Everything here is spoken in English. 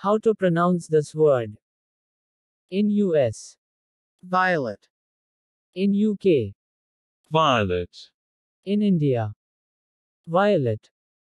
How to pronounce this word? In US. violet, In UK. violet, In India. Violet.